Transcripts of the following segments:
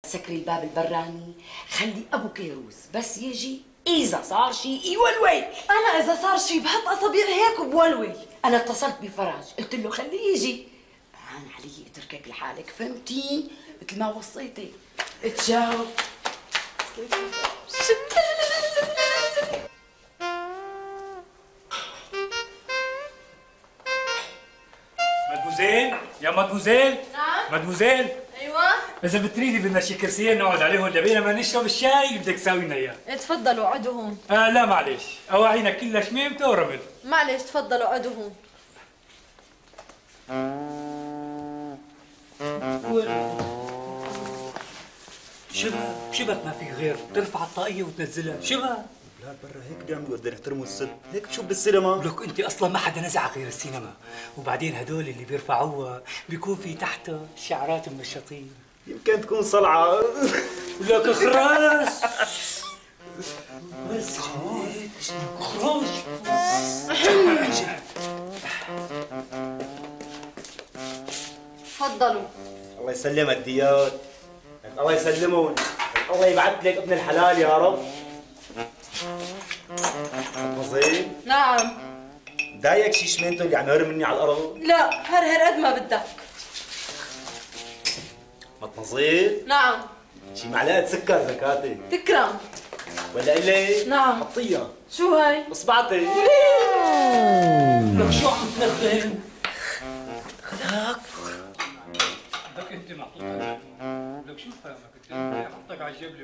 تسكري الباب البراني، خلي ابو كيروس بس يجي اذا صار شيء يولول. انا اذا صار شيء بحط اصابيع هيك وبولول. انا اتصلت بفرج قلت له خليه يجي، هان علي اتركك لحالك، فهمتي؟ مثل ما وصيتي. اتجاوب. مدموزيل، يا مدموزيل. نعم. مدموزيل. ايوه. إذا بتريدي بدنا شي كرسيين نقعد عليهم لبينا ما نشرب الشاي اللي بدك تساوي لنا إياه. تفضلوا قعدوا هون. لا معلش، أواعينا كلها شميمته ورمل. معلش تفضلوا قعدوا هون. شبك ما في غير ترفع الطاقية وتنزلها، شبك؟ لا برا هيك بيعملوا قد نحترموا الست، هيك بشوف بالسينما. لك انت اصلا ما حدا نزع غير السينما، وبعدين هدول اللي بيرفعوها بيكون في تحتها شعرات منشطين. يمكن تكون صلعة. لك خراس. بس خراج. تفضلوا. الله يسلمك ديات، الله يسلمهم، الله يبعث لك ابن الحلال يا رب. مظيم؟ نعم. ضايقك شي شمينته اللي عم يهر مني على الارض؟ لا هرهر قد ما بدك. مطمظيل؟ نعم. شي معلقة سكر زكاتي. تكرم. ولا إلي؟ نعم. حطيها. شو هاي؟ اصبعتي. لك شو عم تنغم؟ خلاك بدك انت محطوط على لك شو فاهمك انت؟ حطك على الجبل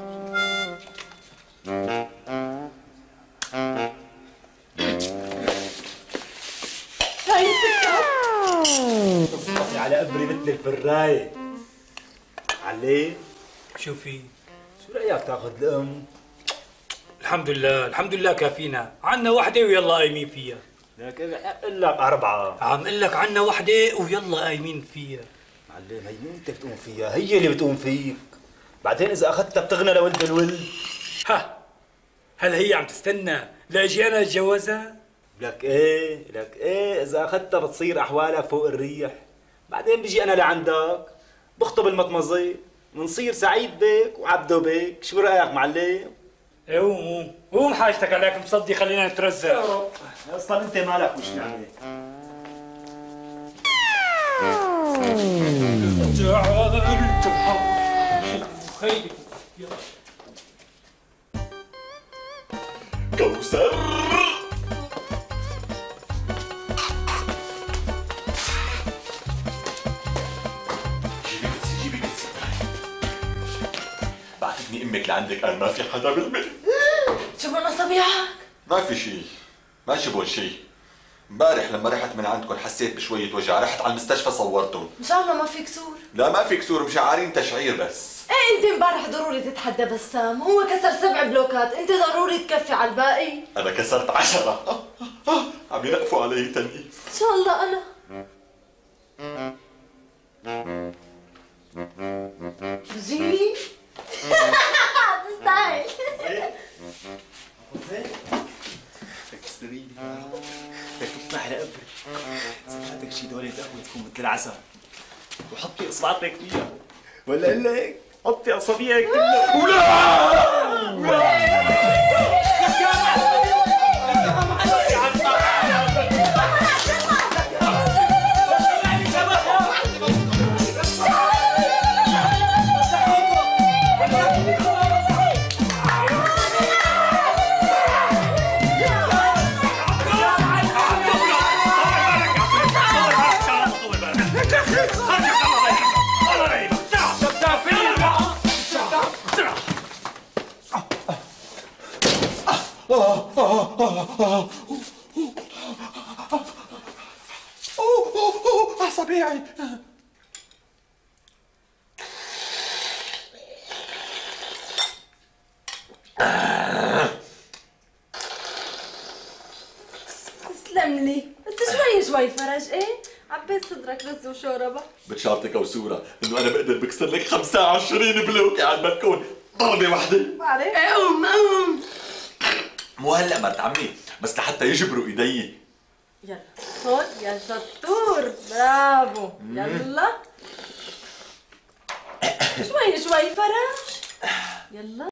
هاي سكر. اصبعتي على قبري مثل الفراية. علي؟ شو في؟ شو رأيك تاخذ الأم؟ الحمد لله كافينا، عنا وحدة ويلا قايمين فيها. لك قل لك 4. عم قل لك عنا وحدة ويلا قايمين فيها. معلم هي مو انت بتقوم فيها، هي اللي بتقوم فيك. بعدين إذا أخذتها بتغنى لولد الولد. ها هل هي عم تستنى لاجي انا اتجوزها؟ لك ايه إذا أخذتها بتصير أحوالك فوق الريح. بعدين بيجي أنا لعندك بخطب المطمزي بنصير سعيد بك وعبده بك، شو رأيك معلم؟ ايه قوم حاجتك عليك مصدي، خلينا نترزق. اصلا انت مالك وش يعني؟ كوثر جيبي بيتزي بعتتني امك لعندك، انا ما في حدا بالبيت. شو من اصابيعك؟ ما في شيء، ما شبه شيء. امبارح لما رحت من عندكم حسيت بشوية وجع، رحت على المستشفى صورتهم. ان شاء الله ما في كسور. لا ما في كسور، مشعرين تشعير بس. ايه انت امبارح ضروري تتحدى بسام، هو كسر 7 بلوكات، انت ضروري تكفي على الباقي. انا كسرت 10. عم ينقفوا علي تنقيف. ان شاء الله انا. بتجيني؟ تستاهل. بدك تستريني بدك تطلع على قبري. سمعتك شي دولة قهوة تكون مثل العسل، وحطي اصبعتك فيها، ولا اقول لك حطي اصابيعك كلها. ولا أصابيعي. تسلم لي، بس شوي فرج. ايه عبيت صدرك رز وشوربه. بتشارتك وسورة انه انا بقدر بكسر لك 25 بلوكة على البلكون ضربة واحدة. بعرف. قوم مو هلا مرت عمي، بس لحتى يجبروا ايدي. يلا خد يا شطور، برافو. يلا شوي شوي فرج. يلا